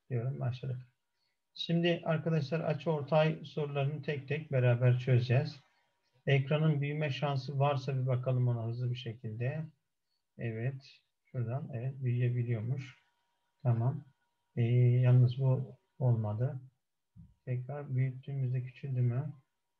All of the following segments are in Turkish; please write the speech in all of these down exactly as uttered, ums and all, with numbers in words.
diyorum, başladık. Şimdi arkadaşlar açıortay sorularını tek tek beraber çözeceğiz. Ekranın büyüme şansı varsa bir bakalım ona hızlı bir şekilde. Evet. Şuradan evet büyüyebiliyormuş. Tamam. Ee, yalnız bu olmadı. Tekrar büyüttüğümüzde küçüldü mü?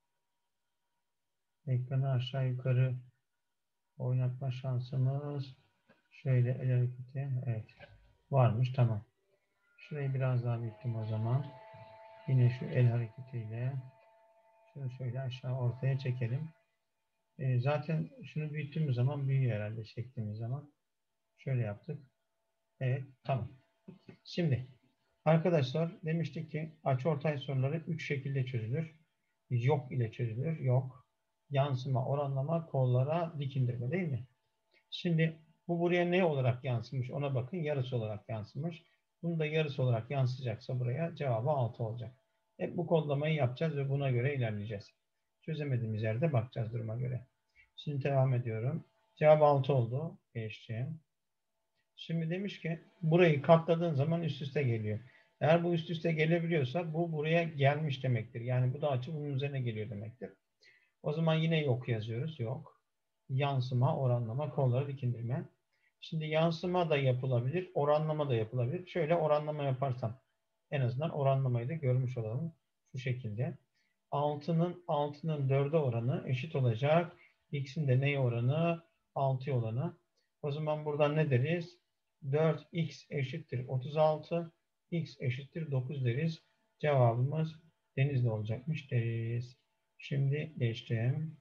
Ekranı aşağı yukarı oynatma şansımız şöyle el hareketi. Evet. Varmış. Tamam. Şurayı biraz daha büyüttüm o zaman. Yine şu el hareketiyle şunu şöyle aşağı ortaya çekelim. E, zaten şunu büyüttüğümüz zaman büyüyor herhalde çektiğimiz zaman. Şöyle yaptık. Evet, tamam. Şimdi arkadaşlar demiştik ki açıortay soruları üç şekilde çözülür. Yok ile çözülür. Yok. Yansıma, oranlama, kollara dik indirme değil mi? Şimdi bu buraya ne olarak yansımış ona bakın. Yarısı olarak yansımış. Bunu da yarısı olarak yansıyacaksa buraya cevabı altı olacak. Hep bu kodlamayı yapacağız ve buna göre ilerleyeceğiz. Çözemediğimiz yerde bakacağız duruma göre. Şimdi devam ediyorum. Cevap altı oldu. Geçeceğim. Şimdi demiş ki burayı katladığın zaman üst üste geliyor. Eğer bu üst üste gelebiliyorsa bu buraya gelmiş demektir. Yani bu da açı bunun üzerine geliyor demektir. O zaman yine yok yazıyoruz. Yok. Yansıma, oranlama, kolları dik indirme. Şimdi yansıma da yapılabilir, oranlama da yapılabilir. Şöyle oranlama yaparsam en azından oranlamayı da görmüş olalım. Şu şekilde. altının altının dörde oranı eşit olacak. X'in de neye oranı? altıya oranı. O zaman buradan ne deriz? dört x eşittir otuz altı. X eşittir dokuz deriz. Cevabımız Denizli olacakmış deriz. Şimdi geçtim.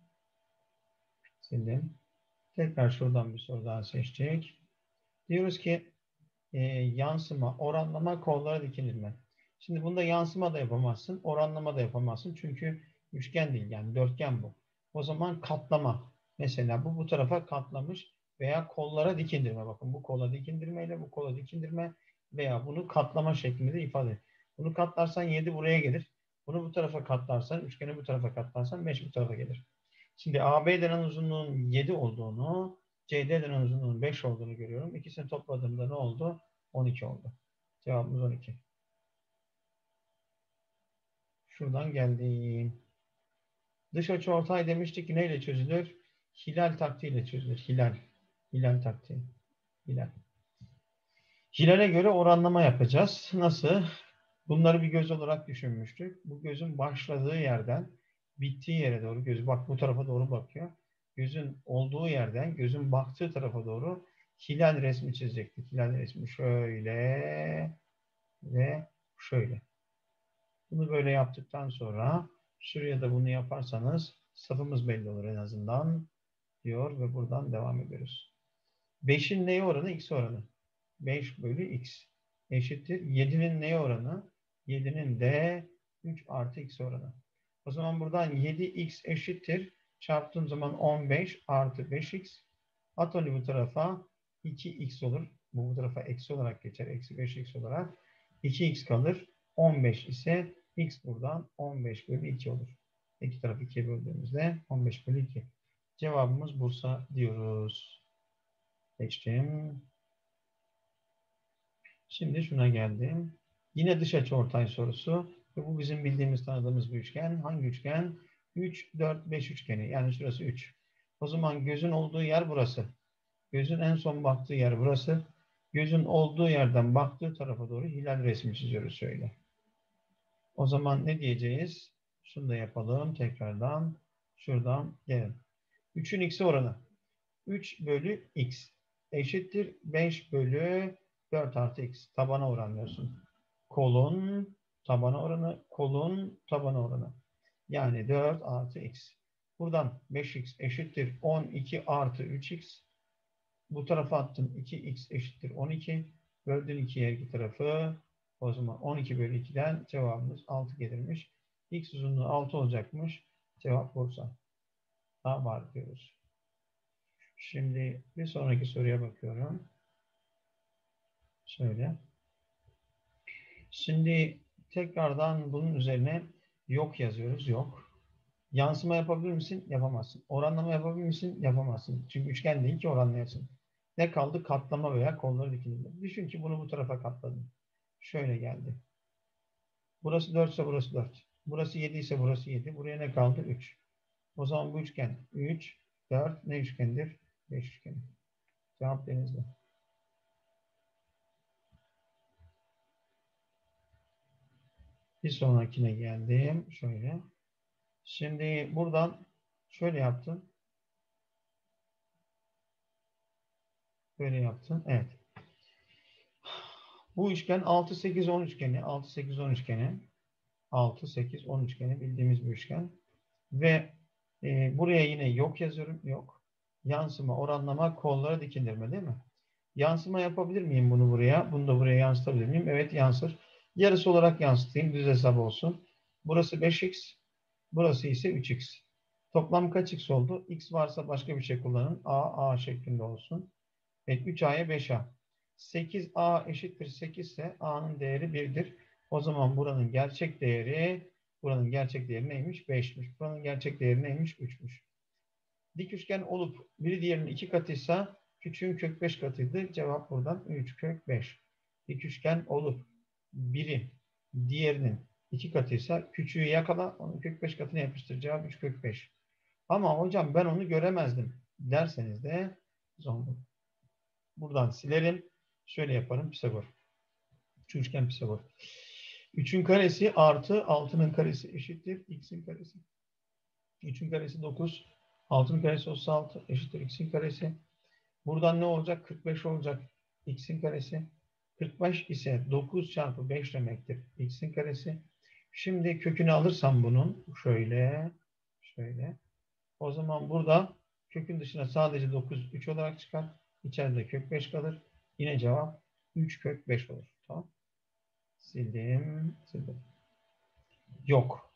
Sildim. Tekrar şuradan bir soru daha seçecek. Diyoruz ki e, yansıma, oranlama, kollara dik indirme. Şimdi bunda yansıma da yapamazsın, oranlama da yapamazsın. Çünkü üçgen değil yani dörtgen bu. O zaman katlama. Mesela bu bu tarafa katlamış veya kollara dik indirme. Bakın bu kola dik indirme ile bu kola dik indirme veya bunu katlama şeklinde de ifade et. Bunu katlarsan yedi buraya gelir. Bunu bu tarafa katlarsan, üçgeni bu tarafa katlarsan beş bu tarafa gelir. Şimdi A B denen uzunluğun yedi olduğunu, C D denen uzunluğun beş olduğunu görüyorum. İkisini topladığımda ne oldu? on iki oldu. Cevabımız on iki. Şuradan geldim. Dış açıortay demiştik ki neyle çözülür? Hilal taktiğiyle çözülür. Hilal. Hilal taktiği. Hilal. Hilale göre oranlama yapacağız. Nasıl? Bunları bir göz olarak düşünmüştük. Bu gözün başladığı yerden bittiği yere doğru gözü bak bu tarafa doğru bakıyor. Gözün olduğu yerden gözün baktığı tarafa doğru hilal resmi çizecektik. Hilal resmi şöyle ve şöyle. Bunu böyle yaptıktan sonra şuraya da bunu yaparsanız safımız belli olur en azından diyor ve buradan devam ediyoruz. beşin neye oranı? X oranı. beş bölü x eşittir. yedinin neye oranı? yedinin de üç artı x oranı. O zaman buradan yedi x eşittir. Çarptığım zaman on beş artı beş x. At onu bu tarafa iki x olur. Bu bu tarafa eksi olarak geçer. Eksi beş x olarak. iki x kalır. on beş ise x buradan on beş bölü iki olur. İki tarafı ikiye böldüğümüzde on beş bölü iki. Cevabımız Bursa diyoruz. Geçtim. Şimdi şuna geldim. Yine dış açıortay sorusu. Ve bu bizim bildiğimiz, tanıdığımız bir üçgen. Hangi üçgen? üç, dört, beş üçgeni. Yani şurası üç. O zaman gözün olduğu yer burası. Gözün en son baktığı yer burası. Gözün olduğu yerden baktığı tarafa doğru hilal resmi çiziyoruz şöyle. O zaman ne diyeceğiz? Şunu da yapalım tekrardan. Şuradan gelin. üçün x'i oranı. üç bölü x eşittir beş bölü dört artı x. Tabana oranlıyorsun. Kolun tabana oranı, kolun tabana oranı. Yani dört artı x. Buradan beş x eşittir on iki artı üç x. Bu tarafa attım. iki x eşittir on iki. Böldün ikiye iki tarafı. O zaman on iki bölü ikiden cevabımız altı gelirmiş. X uzunluğu altı olacakmış. Cevap Bursa. Daha var diyoruz. Şimdi bir sonraki soruya bakıyorum. Şöyle. Şimdi tekrardan bunun üzerine yok yazıyoruz. Yok. Yansıma yapabilir misin? Yapamazsın. Oranlama yapabilir misin? Yapamazsın. Çünkü üçgen değil ki oranlayasın. Ne kaldı? Katlama veya kolları dikilme. Düşün ki bunu bu tarafa katladın. şöyle geldi. Burası dört ise burası dört. Burası yedi ise burası yedi. Buraya ne kaldı? üç. O zaman bu üçgen üç, dört ne üçgendir? beş üçgeni. Cevap Denizli. Bir sonrakine geldim. Şöyle. Şimdi buradan şöyle yaptım. Böyle yaptım. Evet. Bu üçgen altı, sekiz, on üçgeni. altı, sekiz, on üçgeni. altı, sekiz, on üçgeni bildiğimiz bir üçgen. Ve e, buraya yine yok yazıyorum. Yok. Yansıma, oranlama, kollara dikindirme değil mi? Yansıma yapabilir miyim bunu buraya? Bunu da buraya yansıtabilir miyim? Evet yansır. Yarısı olarak yansıtayım. Düz hesap olsun. Burası beş x. Burası ise üç x. Toplam kaç x oldu? X varsa başka bir şey kullanın. A, A şeklinde olsun. Evet, üç a'ya beş a. sekiz a eşittir sekiz ise a'nın değeri birdir. O zaman buranın gerçek değeri buranın gerçek değeri neymiş? beşmiş. Buranın gerçek değeri neymiş? üçmüş. Dik üçgen olup biri diğerinin iki katıysa küçüğün kök beş katıydı. Cevap buradan üç kök beş. Dik üçgen olup biri diğerinin iki katıysa küçüğü yakala onun kök beş katını yapıştır. Cevap üç kök beş. Ama hocam ben onu göremezdim derseniz de zonluk. Buradan silerim. Şöyle yaparım. Pisagor. Üç üçgen Pisagor. üçün karesi artı altının karesi eşittir x'in karesi. üçün karesi dokuz. altının karesi otuz altı eşittir x'in karesi. Buradan ne olacak? kırk beş olacak. X'in karesi. kırk beş ise dokuz çarpı beş demektir. X'in karesi. Şimdi kökünü alırsam bunun şöyle şöyle. O zaman burada kökün dışına sadece dokuz, üç olarak çıkar. İçeride kök beş kalır. Yine cevap üç kök beş olur. Tamam. Sildim. Sildim. Yok.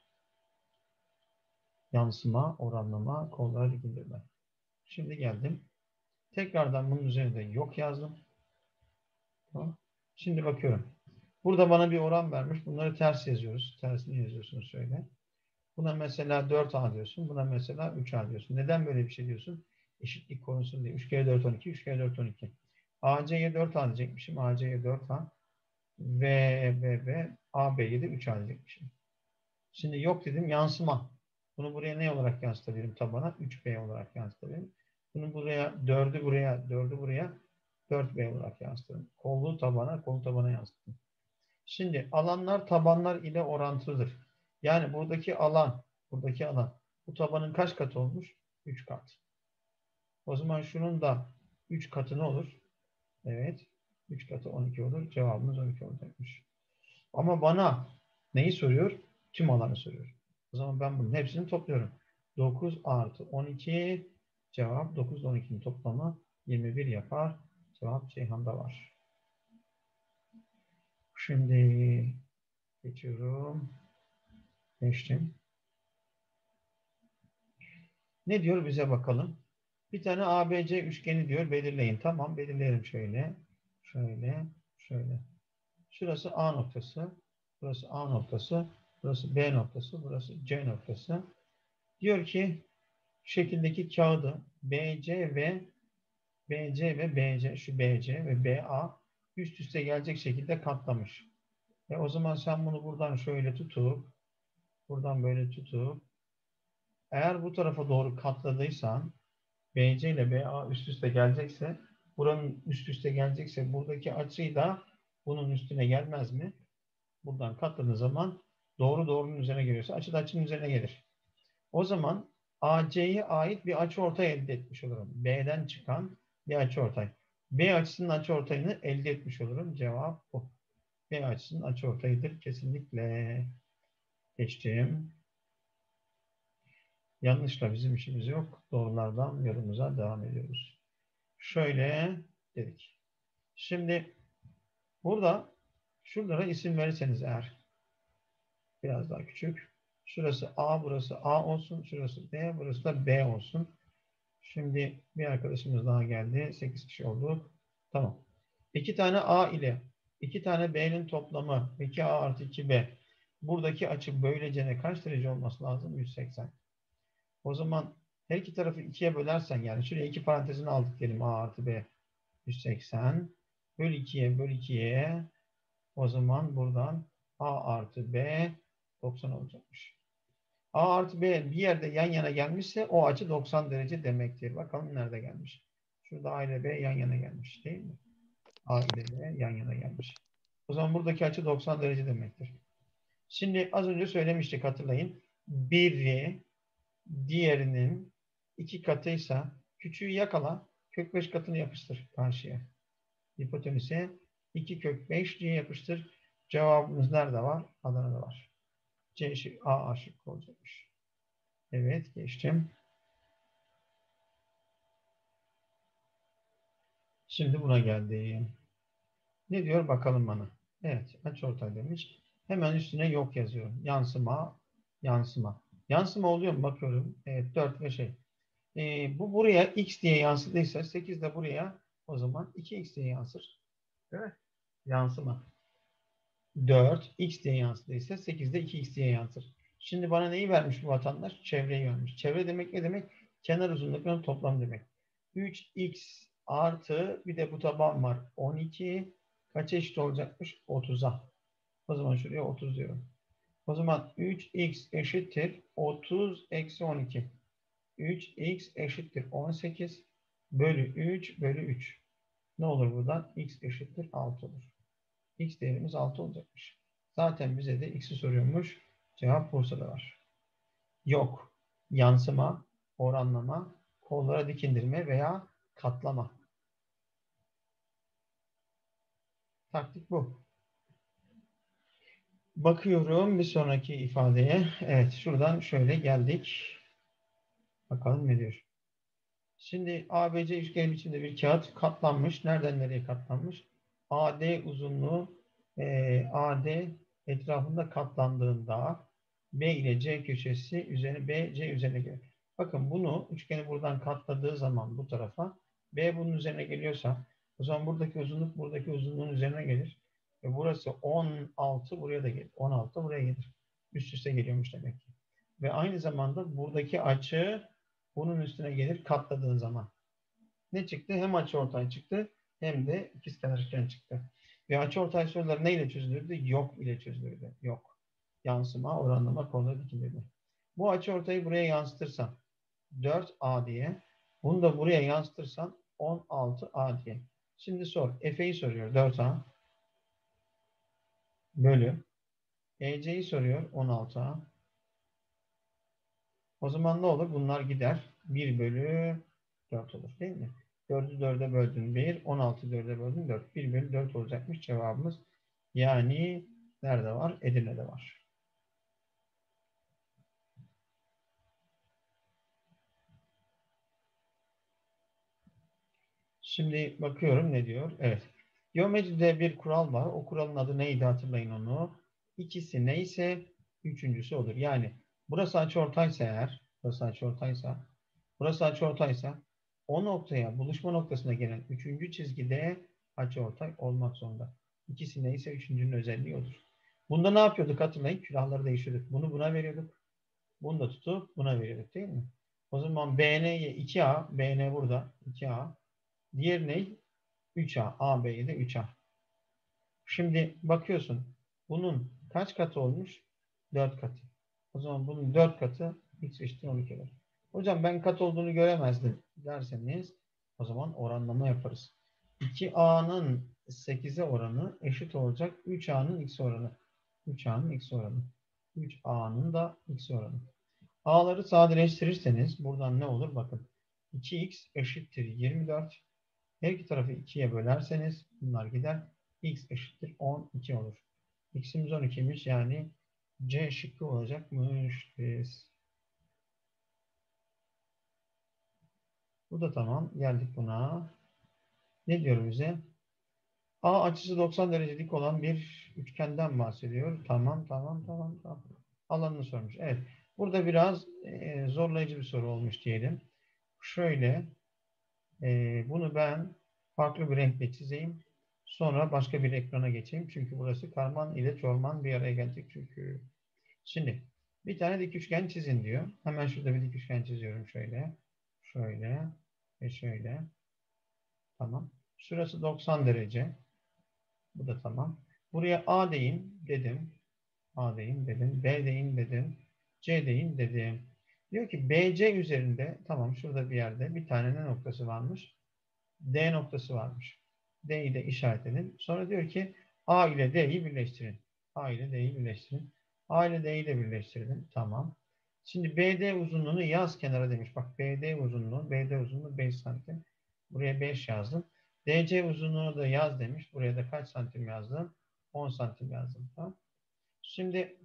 Yansıma, oranlama, kollara dikindirme. Şimdi geldim. Tekrardan bunun üzerinde yok yazdım. Tamam. Şimdi bakıyorum. Burada bana bir oran vermiş. Bunları ters yazıyoruz. Tersini yazıyorsunuz şöyle. Buna mesela dört a diyorsun. Buna mesela üç a diyorsun. Neden böyle bir şey diyorsun? Eşitlik konusu diye. üç kere dört on iki. üç kere dört on iki. A C'ye dört a diyecekmişim. A C'ye dört a. V, V, V. A B'ye de üç a diyecekmişim. Şimdi yok dedim. Yansıma. Bunu buraya ne olarak yansıtabilirim tabana? üç b olarak yansıtabilirim. Bunu buraya, dördü buraya, dördü buraya dört b olarak yansıtırım. Kollu tabana, kolu tabana yansıtırım. Şimdi alanlar tabanlar ile orantılıdır. Yani buradaki alan, buradaki alan bu tabanın kaç katı olmuş? üç kat. O zaman şunun da üç katı ne olur? Evet. üç katı on iki olur. Cevabımız on iki olacakmış. Ama bana neyi soruyor? Tüm alanı soruyor. O zaman ben bunun hepsini topluyorum. dokuz artı on iki cevap dokuz ile on ikinin toplamı yirmi bir yapar. Cevap Ceyhan'da var. Şimdi geçiyorum. Geçtim. Ne diyor bize bakalım. Bir tane A B C üçgeni diyor. Belirleyin. Tamam belirleyelim şöyle. Şöyle. Şöyle. Şurası A noktası. Burası A noktası. Burası B noktası. Burası C noktası. Diyor ki şekildeki kağıdı B C ve B C ve B C şu B C ve B A üst üste gelecek şekilde katlamış. E o zaman sen bunu buradan şöyle tutup buradan böyle tutup eğer bu tarafa doğru katladıysan B C ile B A üst üste gelecekse buranın üst üste gelecekse buradaki açıyı da bunun üstüne gelmez mi? Buradan katladığın zaman doğru doğrunun üzerine geliyorsa açı da açının üzerine gelir. O zaman A C'ye ait bir açıortay elde etmiş olurum. B'den çıkan bir açıortay. B açısının açıortayını elde etmiş olurum. Cevap bu. B açısının açıortayıdır. Kesinlikle. Geçtim. Yanlışla bizim işimiz yok. Doğrulardan yorumumuza devam ediyoruz. Şöyle dedik. Şimdi burada şuralara isim verirseniz eğer biraz daha küçük. Şurası A, burası A olsun. Şurası B, burası da B olsun. Şimdi bir arkadaşımız daha geldi. sekiz kişi olduk. Tamam. iki tane A ile iki tane B'nin toplamı iki A artı iki B. Buradaki açı böylece kaç derece olması lazım? yüz seksen. O zaman her iki tarafı ikiye bölersen yani şuraya iki parantezini aldık diyelim A artı B. yüz seksen bölü ikiye bölü ikiye O zaman buradan A artı B doksan olacakmış. A artı B bir yerde yan yana gelmişse o açı doksan derece demektir. Bakalım nerede gelmiş. Şurada A ile B yan yana gelmiş değil mi? A ile B yan yana gelmiş. O zaman buradaki açı doksan derece demektir. Şimdi az önce söylemiştik hatırlayın. Biri diğerinin iki katıysa küçüğü yakala, kök beş katını yapıştır karşıya. Hipotenüse iki kök beş diye yapıştır. Cevabımız nerede var? Adana'da var. C şık, A şıkkı olacakmış. Evet, geçtim. Şimdi buna geldim. Ne diyor bakalım bana. Evet, açıortay demiş. Hemen üstüne yok yazıyorum. Yansıma, yansıma. Yansıma oluyor mu? Bakıyorum. Evet, dört ve şey. Ee, bu buraya x diye yansıdıysa sekiz de buraya o zaman iki x diye yansır. Değil mi? Yansıma. dört x diye yansıdıysa sekiz de iki x diye yansır. Şimdi bana neyi vermiş bu vatandaş? Çevreyi vermiş. Çevre demek ne demek? Kenar uzunluklarının toplam demek. üç x artı bir de bu taban var. on iki kaça eşit olacakmış? otuza. O zaman şuraya otuz diyorum. O zaman üç x eşittir otuz eksi on iki. üç x eşittir on sekiz bölü üç bölü üç. Ne olur buradan? X eşittir altı olur. X değerimiz altı olacakmış. Zaten bize de x'i soruyormuş. Cevap Bursa'da var. Yok. Yansıma, oranlama, kollara dikindirme veya katlama. Taktik bu. Bakıyorum bir sonraki ifadeye. Evet, şuradan şöyle geldik. Bakalım ne diyor. Şimdi A B C üçgen biçimde bir kağıt katlanmış. Nereden nereye katlanmış? A D uzunluğu e, A D etrafında katlandığında B ile C köşesi üzerine B, C üzerine gelir. Bakın bunu üçgeni buradan katladığı zaman bu tarafa B bunun üzerine geliyorsa o zaman buradaki uzunluk buradaki uzunluğun üzerine gelir. Ve burası on altı buraya da gelir. on altı buraya gelir. Üst üste geliyormuş demek ki. Ve aynı zamanda buradaki açı bunun üstüne gelir katladığın zaman. Ne çıktı? Hem açıortay çıktı hem de ikizkenar üçgen çıktı. Ve açıortay soruları neyle çözülürdü? Yok ile çözülürdü. Yok. Yansıma, oranlama, konuda dikilirdi. Bu açıortayı buraya yansıtırsam dört A diye, bunu da buraya yansıtırsam on altı A diye. Şimdi sor. F'yi soruyor. dört A bölü. E C'yi soruyor. on altı A. O zaman ne olur? Bunlar gider. bir bölü dört olur değil mi? dördü dörde böldün bir. on altı dörde böldün dört. bir bölü dört olacakmış cevabımız. Yani nerede var? Edirne'de var. Şimdi bakıyorum ne diyor? Evet. Geometride bir kural var. O kuralın adı neydi hatırlayın onu. İkisi neyse üçüncüsü olur. Yani burası açıortaysa eğer, burası açıortaysa, burası açıortaysa o noktaya, buluşma noktasına gelen üçüncü çizgide açıortay olmak zorunda. İkisi neyse üçüncünün özelliği odur. Bunda ne yapıyorduk hatırlayın? Külahları değiştirdik. Bunu buna veriyorduk. Bunu da tutup buna veriyorduk değil mi? O zaman B N'ye iki A, B N burada iki A. Diğer ne? üç A. A, B'ye de üç A. Şimdi bakıyorsun. Bunun kaç katı olmuş? dört katı. O zaman bunun dört katı x eşittir on iki olur. Hocam ben kat olduğunu göremezdim derseniz o zaman oranlama yaparız. iki A'nın sekize oranı eşit olacak üç A'nın x oranı. üç A'nın x oranı. üç A'nın da x oranı. A'ları sadeleştirirseniz buradan ne olur? Bakın. iki x eşittir yirmi dört. Her iki tarafı ikiye bölerseniz bunlar gider. X eşittir on iki olur. X'imiz on ikiymiş yani C şıkkı olacakmış. Bu da tamam. Geldik buna. Ne diyor bize? A açısı doksan derecelik olan bir üçgenden bahsediyor. Tamam, tamam, tamam, tamam. Alanını sormuş. Evet. Burada biraz e, zorlayıcı bir soru olmuş diyelim. Şöyle e, bunu ben farklı bir renkle çizeyim. Sonra başka bir ekrana geçeyim. Çünkü burası karman ile çorman bir araya gelecek çünkü. Şimdi bir tane dik üçgen çizin diyor. Hemen şurada bir dik üçgen çiziyorum şöyle. Şöyle ve şöyle. Tamam. Şurası doksan derece. Bu da tamam. Buraya A deyin dedim. A deyin dedim. B deyin dedim. C deyin dedim. Diyor ki B C üzerinde, tamam, şurada bir yerde bir tane ne noktası varmış? D noktası varmış. D'yi de işaret edin. Sonra diyor ki A ile D'yi birleştirin. A ile D'yi birleştirin. A ile D'yi de birleştirelim. Tamam. Şimdi B D uzunluğunu yaz kenara demiş. Bak, B D uzunluğu, B D uzunluğu beş santim. Buraya beş yazdım. D C uzunluğunu da yaz demiş. Buraya da kaç santim yazdım? on santim yazdım. Tamam. Şimdi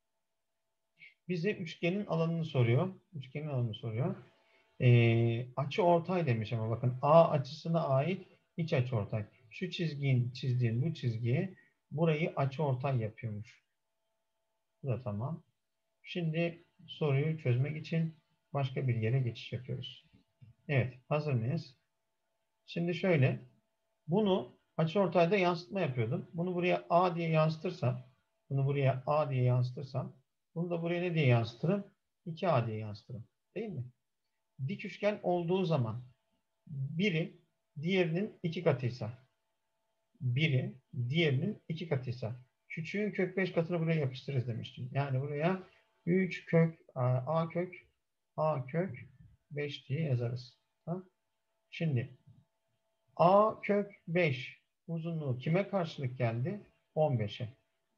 bize üçgenin alanını soruyor. Üçgenin alanını soruyor. Ee, açı ortay demiş ama bakın A açısına ait iç açı ortay. Şu çizgiyi çizdiğim bu çizgiye burayı açı ortay yapıyormuş. Bu da tamam. Şimdi soruyu çözmek için başka bir yere geçiş yapıyoruz. Evet, hazır mıyız? Şimdi şöyle, bunu açıortayda yansıtma yapıyordum. Bunu buraya A diye yansıtırsam, bunu buraya A diye yansıtırsam, bunu da buraya ne diye yansıtırım? iki A diye yansıtırım. Değil mi? Dik üçgen olduğu zaman biri diğerinin iki katıysa, biri diğerinin iki katıysa, küçüğün kök beş katını buraya yapıştırırız demiştim. Yani buraya üç kök A kök A kök beş diye yazarız. Ha? Şimdi A kök beş uzunluğu kime karşılık geldi? on beşe.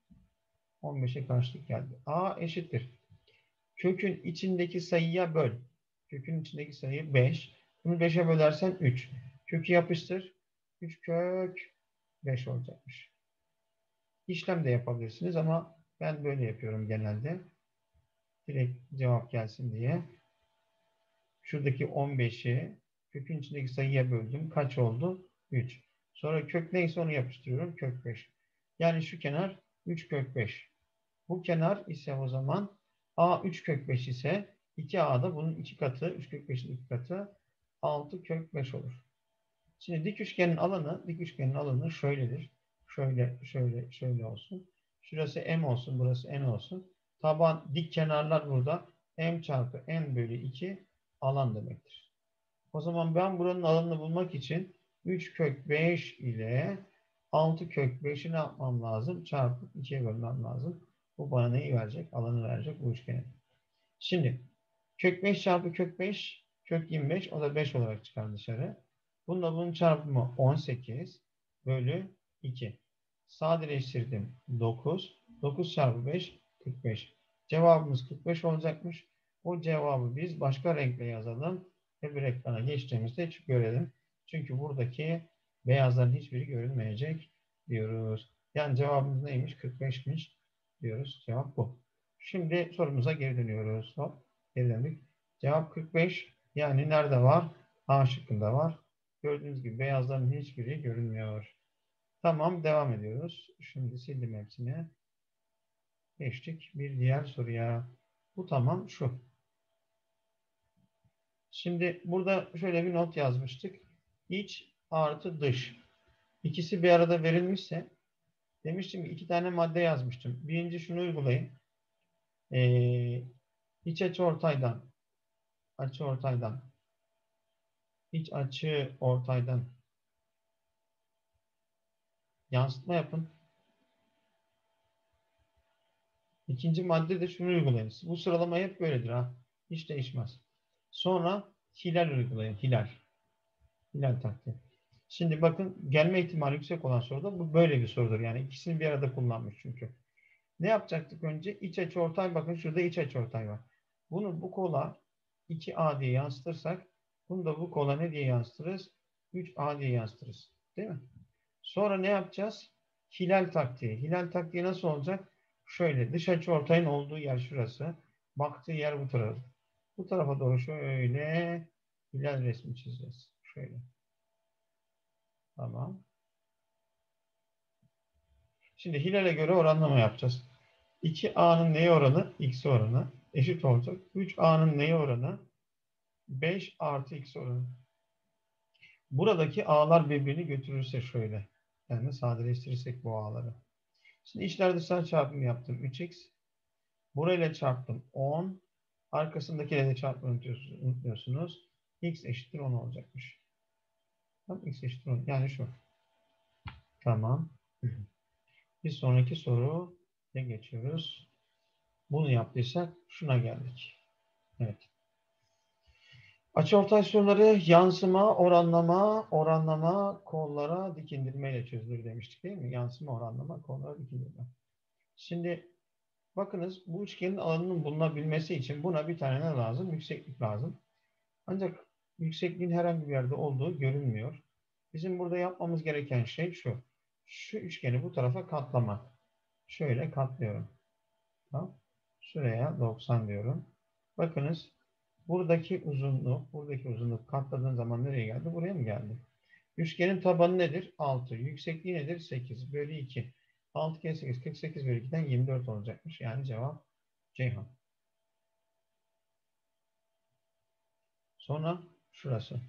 on beşe karşılık geldi. A eşittir. Kökün içindeki sayıya böl. Kökün içindeki sayı beş. Bunu beşe bölersen üç. Kökü yapıştır. üç kök beş olacakmış. İşlem de yapabilirsiniz ama ben böyle yapıyorum genelde. Direkt cevap gelsin diye. Şuradaki on beşi kökün içindeki sayıya böldüm. Kaç oldu? üç. Sonra kök neyse onu yapıştırıyorum. Kök beş. Yani şu kenar üç kök beş. Bu kenar ise o zaman A üç kök beş ise iki A da bunun iki katı. üç kök beşin iki katı altı kök beş olur. Şimdi dik üçgenin alanı, dik üçgenin alanı şöyledir. Şöyle, şöyle, şöyle olsun. Şurası M olsun, burası N olsun. Taban, dik kenarlar burada. M çarpı N bölü iki alan demektir. O zaman ben buranın alanını bulmak için üç kök beş ile altı kök beşi ne yapmam lazım? Çarpıp ikiye bölmem lazım. Bu bana neyi verecek? Alanı verecek bu üçgenin. Şimdi kök beş çarpı kök beş, kök yirmi beş, o da beş olarak çıkar dışarı. Bununla bunun çarpımı on sekiz bölü iki. Sadeleştirdim dokuz. dokuz çarpı beş, kırk beş. Cevabımız kırk beş olacakmış. O cevabı biz başka renkle yazalım ve bir ekrana geçtiğimizde görelim. Çünkü buradaki beyazların hiçbiri görünmeyecek diyoruz. Yani cevabımız neymiş? kırk beşmiş diyoruz. Cevap bu. Şimdi sorumuza geri dönüyoruz. Hop, geri döndük. Cevap kırk beş. Yani nerede var? A şıkkında var. Gördüğünüz gibi beyazların hiçbiri görünmüyor. Tamam, devam ediyoruz. Şimdi sildim hepsini. Geçtik bir diğer soruya. Bu tamam, şu. Şimdi burada şöyle bir not yazmıştık. İç artı dış. İkisi bir arada verilmişse, demiştim ki iki tane madde yazmıştım. Birinci şunu uygulayın. Ee, iç açı ortaydan, açı ortaydan, iç açı ortaydan yansıtma yapın. İkinci madde de şunu uygulayın. Bu sıralama hep böyledir ha. Hiç değişmez. Sonra hilal uygulayın. Hilal. Hilal taktiği. Şimdi bakın, gelme ihtimali yüksek olan soruda bu böyle bir sorudur. Yani ikisini bir arada kullanmış çünkü. Ne yapacaktık önce? İç açıortay, bakın şurada iç açıortay var. Bunu bu kola iki A diye yansıtırsak, bunu da bu kola ne diye yansıtırız? üç A diye yansıtırız. Değil mi? Sonra ne yapacağız? Hilal taktiği. Hilal taktiği nasıl olacak? Şöyle, dış açıortayın olduğu yer şurası. Baktığı yer bu taraf. Bu tarafa doğru şöyle hilal resmi çizeceğiz. Şöyle. Tamam. Şimdi hilale göre oranlama yapacağız. iki A'nın neye oranı? X'e oranı. Eşit olacak. üç A'nın neye oranı? beş artı X oranı. Buradaki A'lar birbirini götürürse şöyle. Yani sadeleştirirsek bu A'ları. Şimdi içler dışlar çarpımı yaptım. üç X. Burayla çarptım. on. Arkasındakiyle de çarpmayı unutmuyorsunuz. X eşittir on olacakmış. Tamam, X eşittir on. Yani şu. Tamam. Bir sonraki soruya geçiyoruz. Bunu yaptıysak şuna geldik. Evet. Açıortay soruları yansıma, oranlama, oranlama, kollara dikindirme ile çözülür demiştik değil mi? Yansıma, oranlama, kollara dikindirme. Şimdi bakınız bu üçgenin alanının bulunabilmesi için buna bir tane ne lazım? Yükseklik lazım. Ancak yüksekliğin herhangi bir yerde olduğu görünmüyor. Bizim burada yapmamız gereken şey şu. Şu üçgeni bu tarafa katlamak. Şöyle katlıyorum. Tamam. Şuraya doksan diyorum. Bakınız buradaki uzunluk, buradaki uzunluk katladığın zaman nereye geldi? Buraya mı geldi? Üçgenin tabanı nedir? altı. Yüksekliği nedir? sekiz bölü iki. altı kere sekiz, kırk sekiz bölü ikiden yirmi dört olacakmış. Yani cevap Ceyhan. Sonra şurası.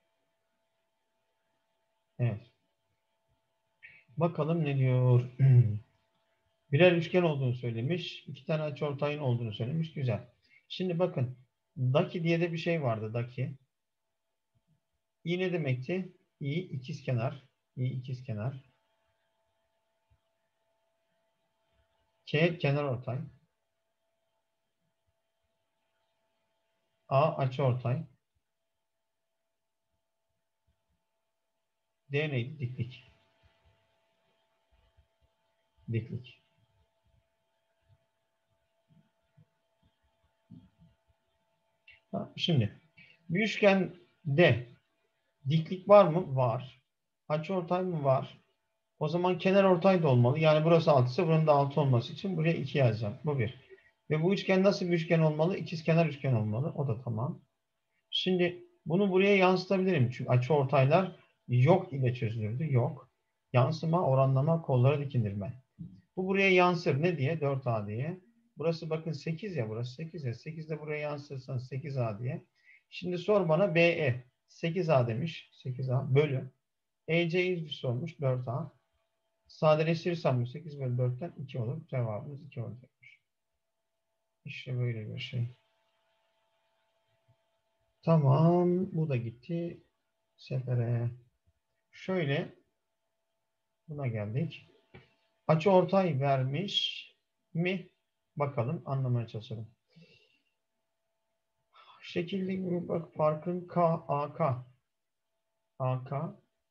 Evet. Bakalım ne diyor? Birer üçgen olduğunu söylemiş. İki tane açıortayın olduğunu söylemiş. Güzel. Şimdi bakın. Daki diye de bir şey vardı. Daki. İ ne demekti? İ ikizkenar. İ ikizkenar. K kenarortay. A açıortay. D neydi? Diklik. Diklik. Şimdi bir üçgende diklik var mı? Var. Açıortay mı? Var. O zaman kenarortay da olmalı. Yani burası altı ise buranın da altı olması için buraya iki yazacağım. Bu bir. Ve bu üçgen nasıl bir üçgen olmalı? İkizkenar üçgen olmalı. O da tamam. Şimdi bunu buraya yansıtabilirim. Çünkü açıortaylar yok ile çözülürdü. Yok. Yansıma, oranlama, kollara dikindirme. Bu buraya yansır. Ne diye? dört A diye. Burası bakın sekiz ya. Burası sekiz ya. sekiz de buraya yansırsan sekiz A diye. Şimdi sor bana B E. sekiz A demiş. sekiz A bölü. E C yüz sormuş. dört A. Sadeleştirirsem bu sekiz bölü dörtten iki olur. Cevabımız iki olacakmış. İşte böyle bir şey. Tamam. Bu da gitti. Sefere. Şöyle buna geldik. Açıortay vermiş mi? Bakalım anlamaya çalışalım. Şekilde bak farkın K, A K. A K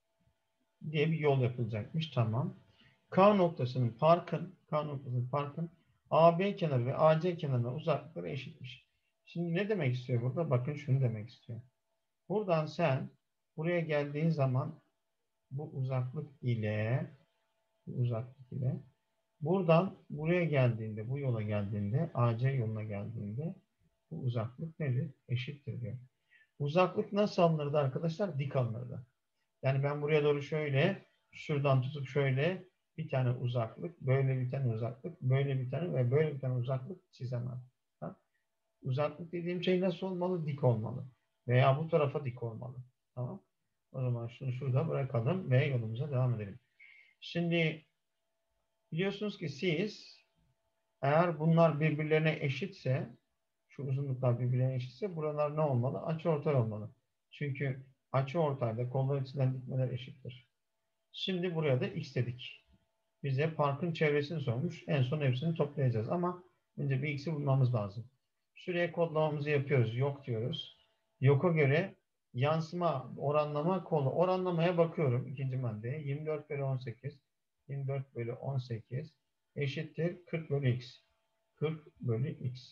diye bir yol yapılacakmış. Tamam. K noktasının farkın K noktasının farkın A B kenarı ve A C kenarına uzaklıkları eşitmiş. Şimdi ne demek istiyor burada? Bakın şunu demek istiyor. Buradan sen buraya geldiğin zaman bu uzaklık ile bu uzaklık ile buradan buraya geldiğinde, bu yola geldiğinde, A C yoluna geldiğinde bu uzaklık nedir? Eşittir diyor. Uzaklık nasıl alınırdı arkadaşlar? Dik alınırdı. Yani ben buraya doğru şöyle, şuradan tutup şöyle bir tane uzaklık, böyle bir tane uzaklık, böyle bir tane ve böyle bir tane uzaklık çizemem. Ha? Uzaklık dediğim şey nasıl olmalı? Dik olmalı. Veya bu tarafa dik olmalı. Tamam. O zaman şunu şurada bırakalım ve yolumuza devam edelim. Şimdi biliyorsunuz ki siz eğer bunlar birbirlerine eşitse, şu uzunluklar birbirlerine eşitse buralar ne olmalı? Açıortay olmalı. Çünkü açıortayda kollar içinden dikmeler eşittir. Şimdi buraya da x dedik. Bize parkın çevresini sormuş. En son hepsini toplayacağız ama önce bir x'i bulmamız lazım. Şuraya kodlamamızı yapıyoruz. Yok diyoruz. Yok'a göre yansıma, oranlama, kolu. Oranlamaya bakıyorum ikinci maddeye. yirmi dört bölü on sekiz. yirmi dört bölü on sekiz eşittir kırk bölü x. kırk bölü x.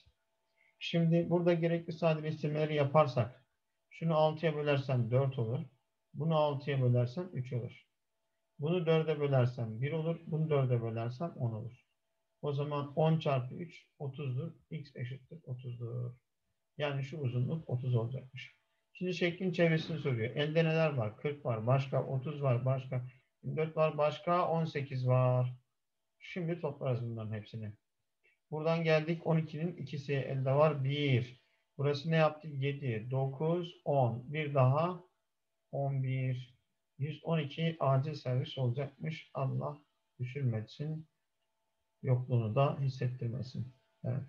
Şimdi burada gerekli sadeleştirmeleri yaparsak şunu altıya bölersem dört olur. Bunu altıya bölersem üç olur. Bunu dörde bölersem bir olur. Bunu dörde bölersem on olur. O zaman on çarpı üç otuzdur. X eşittir otuzdur. Yani şu uzunluk otuz olacakmış. Şimdi şeklin çevresini soruyor. Elde neler var? kırk var. Başka otuz var. Başka yirmi dört var. Başka on sekiz var. Şimdi toplarız bunların hepsini. Buradan geldik. on ikinin ikisi elde var. bir. Burası ne yaptı? yedi, dokuz, on. Bir daha on bir. yüz on iki acil servis olacakmış. Allah düşürmesin. Yokluğunu da hissettirmesin. Evet.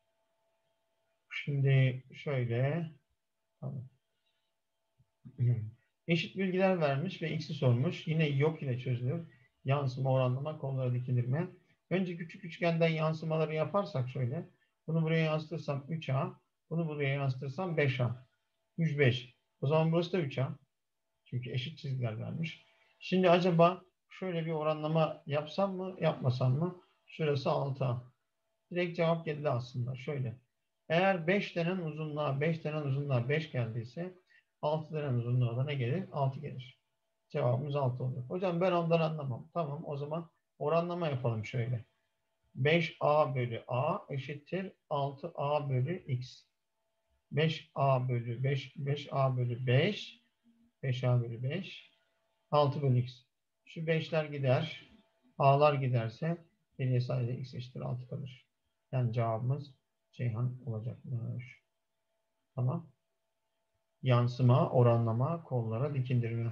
Şimdi şöyle. Tamam. Eşit bilgiler vermiş ve x'i sormuş. Yine yok ile çözülür. Yansıma, oranlama, kollara dikilir mi? Önce küçük üçgenden yansımaları yaparsak şöyle. Bunu buraya yansıtırsam üç a. Bunu buraya yansıtırsam beş a. yüz beş. O zaman burası da üç a. Çünkü eşit çizgiler vermiş. Şimdi acaba şöyle bir oranlama yapsam mı, yapmasam mı? Şurası altı a. Direkt cevap geldi aslında. Şöyle. Eğer beş denen uzunluğa, beş denen uzunluğa beş geldiyse altı denen uzunluğa da ne gelir? altı gelir. Cevabımız altı olur. Hocam ben ondan anlamam. Tamam, o zaman oranlama yapalım şöyle. beş a bölü a eşittir altı a bölü x. beş a bölü beş, beş a bölü beş, beş a bölü beş, altı bölü x. Şu beşler gider, a'lar giderse geriye sadece x eşittir altı kalır. Yani cevabımız Ceyhan olacakmış. Tamam. Yansıma, oranlama, kollara dikindirme.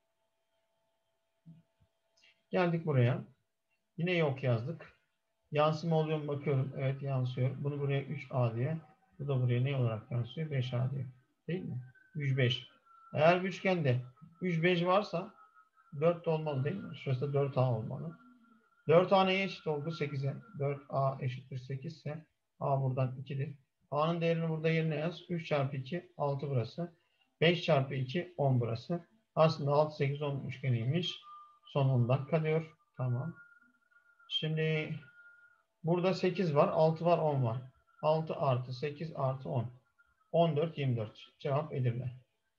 Geldik buraya. Yine yok yazdık. Yansıma oluyor mu bakıyorum. Evet yansıyor. Bunu buraya üç a diye. Bu da buraya ne olarak yansıyor? beş a diye. Değil mi? yüz beş. Eğer bir üçgende yüz beş varsa dört de olmalı değil mi? Şurası da dört a olmalı. dört a neye eşit oldu? sekize. dört a eşittir sekiz ise a buradan ikidir. A'nın değerini burada yerine yaz. üç çarpı iki, altı burası. beş çarpı iki, on burası. Aslında altı, sekiz, on üçgeniymiş. Son on dakika diyor. Tamam. Şimdi burada sekiz var, altı var, on var. altı artı sekiz artı on. on dört, yirmi dört. Cevap Edirne.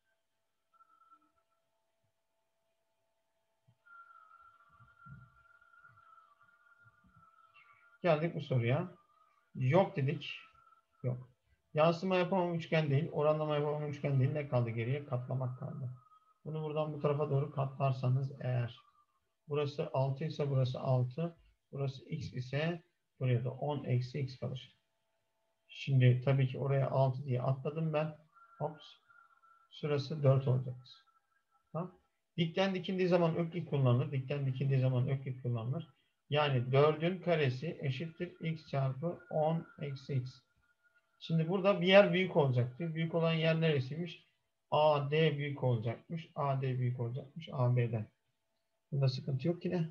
Geldik bu soruya. Yok dedik. Yok. Yansıma yapamam üçgen değil. Oranlama yapamam üçgen değil. Ne kaldı geriye? Katlamak kaldı. Bunu buradan bu tarafa doğru katlarsanız eğer burası altı ise burası altı. Burası x ise buraya da on eksi x kalır. Şimdi tabii ki oraya altı diye atladım ben. Hops. Şurası dört olacak. Tamam. Dikten dikindiği zaman öklit kullanılır. Dikten dikindiği zaman öklit kullanılır. Yani dördün karesi eşittir x çarpı on eksi x. Şimdi burada bir yer büyük olacaktı. Büyük olan yer neresiymiş? A D büyük olacakmış. A D büyük olacakmış A B'den. Bunda sıkıntı yok yine.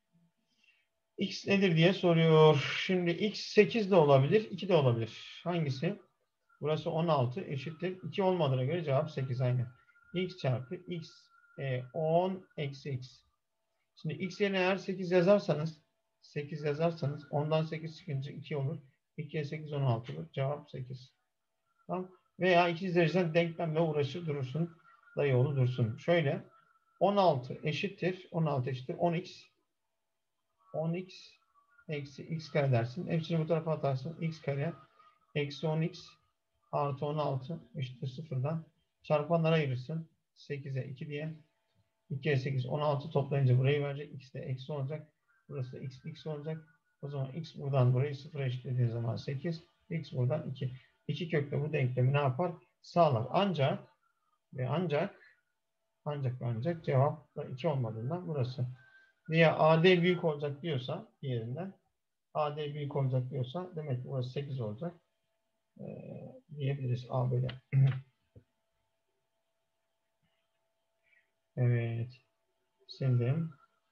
X nedir diye soruyor. Şimdi x sekiz de olabilir, iki de olabilir. Hangisi? Burası on altı eşittir. iki olmadığına göre cevap sekiz aynı. X çarpı x e, on eksi x. Şimdi x yerine eğer sekiz yazarsanız sekiz yazarsanız ondan sekiz çıkınca iki olur. ikiye sekiz on altı olur. Cevap sekiz. Tamam. Veya ikiz dereceden denklemle uğraşır durursun. Dayıoğlu dursun. Şöyle on altı eşittir. on altı eşittir. on x on x eksi x kare dersin. Hepsini bu tarafa atarsın. X kare eksi on x artı on altı eşittir sıfırdan. Çarpanlara ayırırsın. sekize iki diye. ikiye sekiz on altı toplayınca burayı verecek. X de eksi olacak. Burası da x x olacak. O zaman x buradan burayı sıfıra eşitlediği zaman sekiz. X buradan iki. iki kökle bu denklemi ne yapar? Sağlar. Ancak ve ancak ancak ve ancak cevap da iki olmadığından burası. Niye A D büyük olacak diyorsa diğerinden A D büyük olacak diyorsa demek ki burası sekiz olacak. Ee, diyebiliriz A böyle. Evet. Sildim.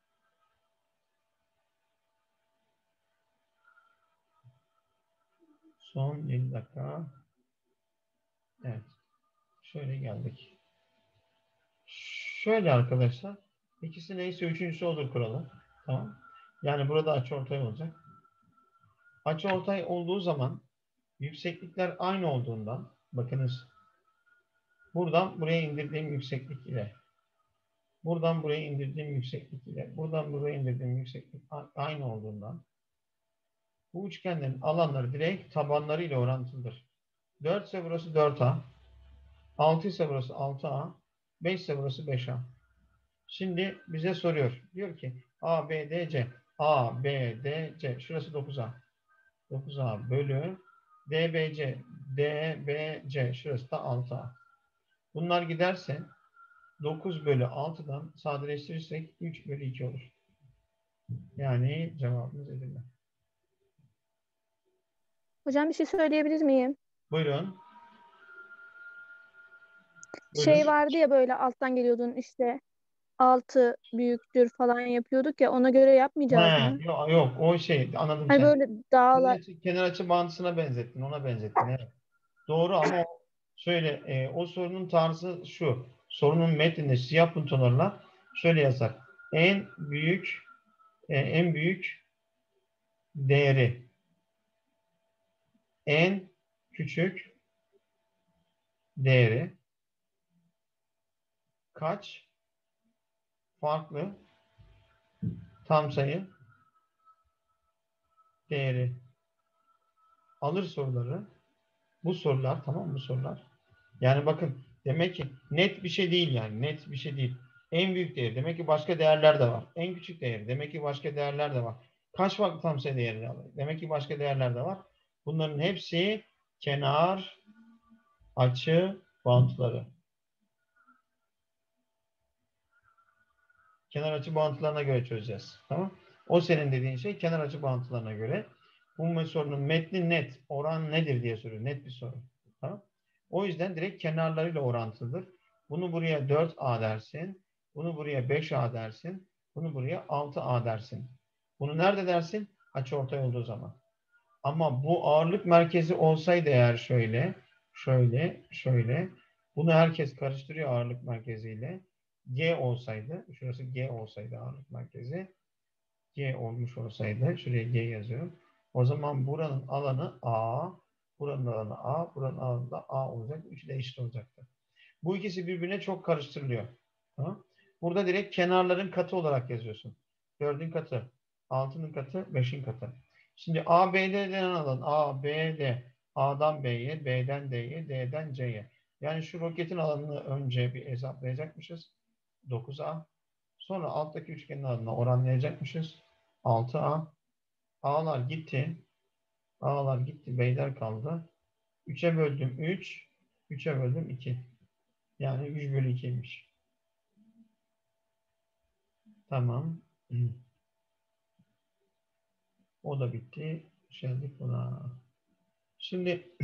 Son yedi dakika. Evet. Şöyle geldik. Şöyle arkadaşlar. İkisi neyse üçüncüsü olur kuralı. Tamam. Yani burada açıortay olacak. Açıortay olduğu zaman yükseklikler aynı olduğundan bakınız buradan buraya indirdiğim yükseklik ile buradan buraya indirdiğim yükseklik ile buradan buraya indirdiğim yükseklik aynı olduğundan bu üçgenlerin alanları direkt tabanları ile orantılıdır. dört ise burası dört a, altı ise burası altı a, beş ise burası beş a. Şimdi bize soruyor. Diyor ki A, B, D, C. A, B, D, C. Şurası dokuz a. dokuz a bölü D, B, C. D, B, C. Şurası da altı a. Bunlar giderse dokuz bölü altıdan sadeleştirirsek üç bölü iki olur. Yani cevabımız Edirne. Hocam bir şey söyleyebilir miyim? Buyurun. Buyurun. Şey vardı ya böyle alttan geliyordun işte altı büyüktür falan yapıyorduk ya, ona göre yapmayacağız He, mı? yok, yok o şey anladım Hani sen. böyle Kenar dağlar. açı, kenar açı bağıntısına benzettin. Ona benzettin. Evet. Doğru ama o, şöyle e, o sorunun tarzı şu. Sorunun metninde siyah puntolarla şöyle yazar. En büyük e, en büyük değeri en küçük değeri kaç farklı tam sayı değeri alır soruları. Bu sorular tamam mı bu sorular? Yani bakın demek ki net bir şey değil yani. Net bir şey değil. En büyük değer. Demek ki başka değerler de var. En küçük değer. Demek ki başka değerler de var. Kaç farklı tam sayı değeri alır? Demek ki başka değerler de var. Bunların hepsi kenar, açı, bağıntıları. Kenar açı bağıntılarına göre çözeceğiz. Tamam. O senin dediğin şey kenar açı bağıntılarına göre. Bu sorunun metni net. Oran nedir diye soruyor. Net bir soru. Tamam. O yüzden direkt kenarlarıyla orantılıdır. Bunu buraya dört A dersin. Bunu buraya beş A dersin. Bunu buraya altı A dersin. Bunu nerede dersin? Açıortay olduğu zaman. Ama bu ağırlık merkezi olsaydı eğer şöyle, şöyle, şöyle. Bunu herkes karıştırıyor ağırlık merkeziyle. G olsaydı, şurası G olsaydı ağırlık merkezi. G olmuş olsaydı, şuraya G yazıyorum. O zaman buranın alanı A, buranın alanı A, buranın alanı da A olacak. Üçü de eşit olacaktı. Bu ikisi birbirine çok karıştırılıyor. Tamam. Burada direkt kenarların katı olarak yazıyorsun. Dördün katı, altının katı, beşin katı. Şimdi A, B, D denen alan A, B, D. A'dan B'ye, B'den D'ye, D'den C'ye. Yani şu roketin alanını önce bir hesaplayacakmışız. dokuz A. Sonra alttaki üçgenin alanına oranlayacakmışız. altı A. A'lar gitti. A'lar gitti. B'ler kaldı. üçe böldüm üç. üçe böldüm iki. Yani üç bölü ikiymiş. Tamam. O da bitti. Geldik buna. Şimdi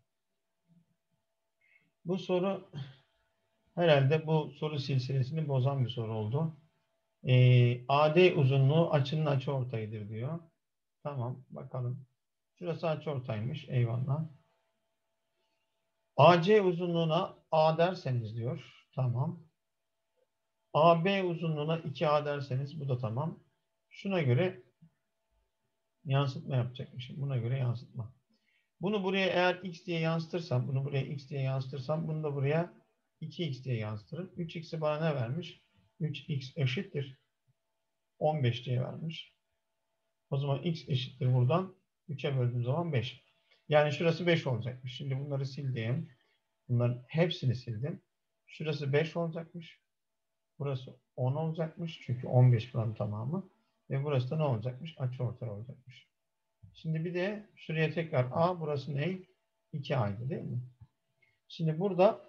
bu soru herhalde bu soru silsilesini bozan bir soru oldu. Ee, A D uzunluğu açının açıortayıdır diyor. Tamam bakalım. Şurası açıortaymış. Eyvallah. A C uzunluğuna A derseniz diyor. Tamam. A B uzunluğuna iki A derseniz bu da tamam. Şuna göre yansıtma yapacakmışım. Buna göre yansıtma. Bunu buraya eğer x diye yansıtırsam, bunu buraya x diye yansıtırsam, bunu da buraya iki x diye yansıtırım. üç x'i bana ne vermiş? üç x eşittir on beş diye vermiş. O zaman x eşittir buradan üçe böldüğüm zaman beş. Yani şurası beş olacakmış. Şimdi bunları sildim. Bunların hepsini sildim. Şurası beş olacakmış. Burası on olacakmış. Çünkü on beş buranın tamamı. Ve burası da ne olacakmış? Açıortay olacakmış. Şimdi bir de şuraya tekrar A. Burası ne? iki A'ydı değil mi? Şimdi burada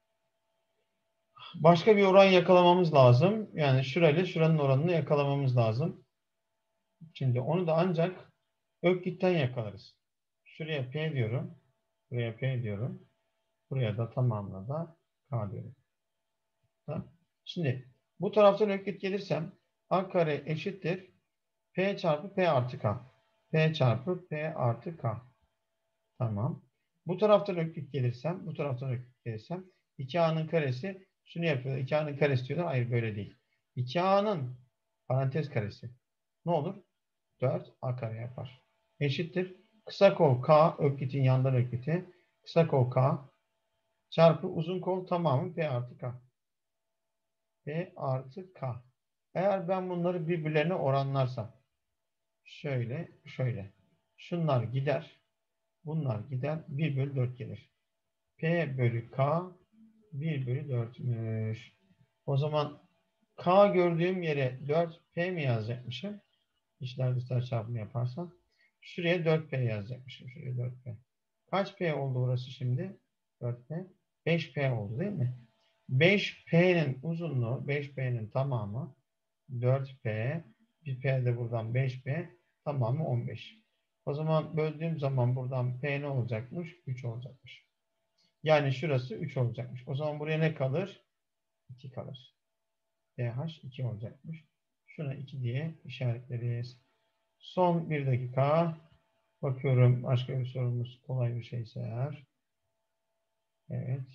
başka bir oran yakalamamız lazım. Yani şurayla şuranın oranını yakalamamız lazım. Şimdi onu da ancak Öklit'ten yakalarız. Şuraya P diyorum. Buraya P diyorum. Buraya da tamamla da K diyorum. Tamam. Şimdi bu taraftan Öklit gelirsem A kare eşittir P çarpı P artı K. P çarpı P artı K. Tamam. Bu taraftan Öklit gelirsem, bu taraftan Öklit gelirsem iki A'nın karesi şunu yapıyor. iki A'nın karesi diyorlar. Hayır böyle değil. iki A'nın parantez karesi. Ne olur? dört A kare yapar. Eşittir. Kısa kol K, Öklit'in yandan Öklit'i. Kısa kol K çarpı uzun kol tamamı P artı K. P artı K. Eğer ben bunları birbirlerine oranlarsam şöyle, şöyle. Şunlar gider. Bunlar gider. bir bölü dört gelir. P bölü K bir bölü dörtmüş. O zaman K gördüğüm yere dört P mi yazacakmışım? İçler dışlar çarpımı yaparsam. Şuraya dört P yazacakmışım. Şuraya dört P. Kaç P oldu burası şimdi? dört P. beş P oldu değil mi? beş P'nin uzunluğu, beş P'nin tamamı dört P. Bir P de buradan beş P. Tamamı on beş. O zaman böldüğüm zaman buradan P ne olacakmış? üç olacakmış. Yani şurası üç olacakmış. O zaman buraya ne kalır? iki kalır. D H iki olacakmış. Şuna iki diye işaretleriz. Son bir dakika. Bakıyorum başka bir sorumuz kolay bir şeyse eğer. Evet.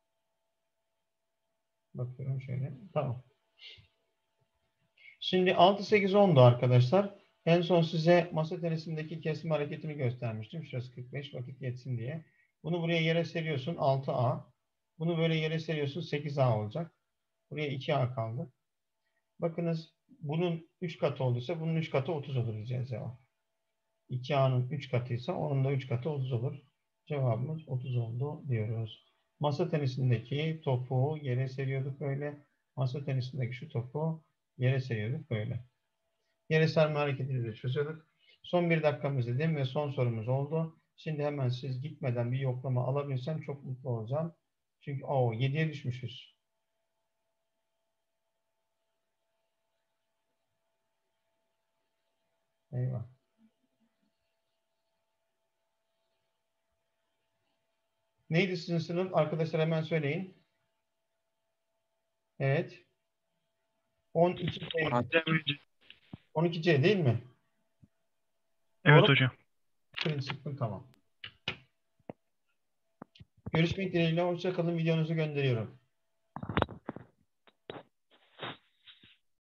Bakıyorum şöyle. Tamam. Şimdi altı, sekiz, ondu arkadaşlar. En son size masa tenisindeki kesme hareketini göstermiştim. Şurası kırk beş, vakit yetsin diye. Bunu buraya yere seriyorsun altı A. Bunu böyle yere seriyorsun sekiz A olacak. Buraya iki A kaldı. Bakınız bunun üç katı olduysa bunun üç katı otuz olur diyeceğiz cevap. iki A'nın üç katıysa onun da üç katı otuz olur. Cevabımız otuz oldu diyoruz. Masa tenisindeki topu yere seriyorduk böyle. Masa tenisindeki şu topu yere seriyorduk böyle. Yere serme hareketini de çözüyorduk. Son bir dakikamız dedim ve son sorumuz oldu. Şimdi hemen siz gitmeden bir yoklama alabilsem çok mutlu olacağım. Çünkü o yediye düşmüşüz. Eyvah. Neydi sizin sınıf? Arkadaşlar hemen söyleyin. Evet. on iki C'ydi. on iki C değil mi? Doğru Evet mu? hocam. Birinci sıkkın tamam. Görüşmek dileğiyle. Hoşça kalın. Videonuzu gönderiyorum.